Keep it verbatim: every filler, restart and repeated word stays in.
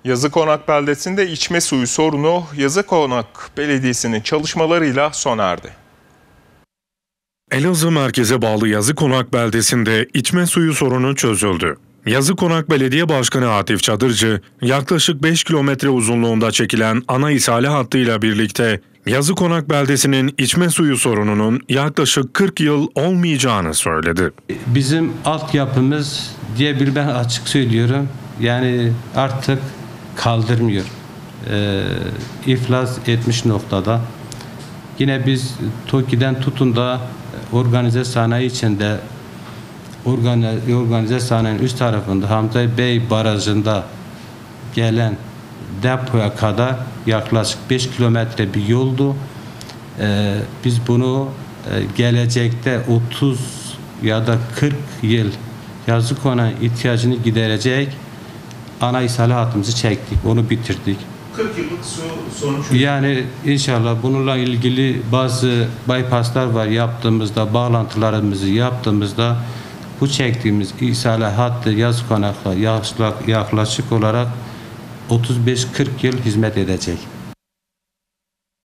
Yazıkonak beldesinde içme suyu sorunu Yazıkonak Belediyesi'nin çalışmalarıyla sona erdi. Elazığ merkeze bağlı Yazıkonak beldesinde içme suyu sorunu çözüldü. Yazıkonak Belediye Başkanı Atif Çadırcı, yaklaşık beş kilometre uzunluğunda çekilen ana ishale hattıyla birlikte Yazıkonak beldesinin içme suyu sorununun yaklaşık kırk yıl olmayacağını söyledi. Bizim altyapımız diye bir ben açık söylüyorum, yani artık kaldırmıyor. Ee, iflas etmiş noktada. Yine biz TOKİ'den tutun da organize sanayi içinde organize, organize sanayinin üst tarafında Hamza Bey Barajı'nda gelen depoya kadar yaklaşık beş kilometre bir yoldu. Ee, biz bunu e, gelecekte otuz ya da kırk yıl Yazıkonak'ın ihtiyacını giderecek ana ishale hattımızı çektik. Onu bitirdik. kırk yıllık su sonuç. Yani inşallah bununla ilgili bazı bypasslar var yaptığımızda, bağlantılarımızı yaptığımızda bu çektiğimiz ishale hattı Yazıkonak'la yaklaşık olarak otuz beş kırk yıl hizmet edecek.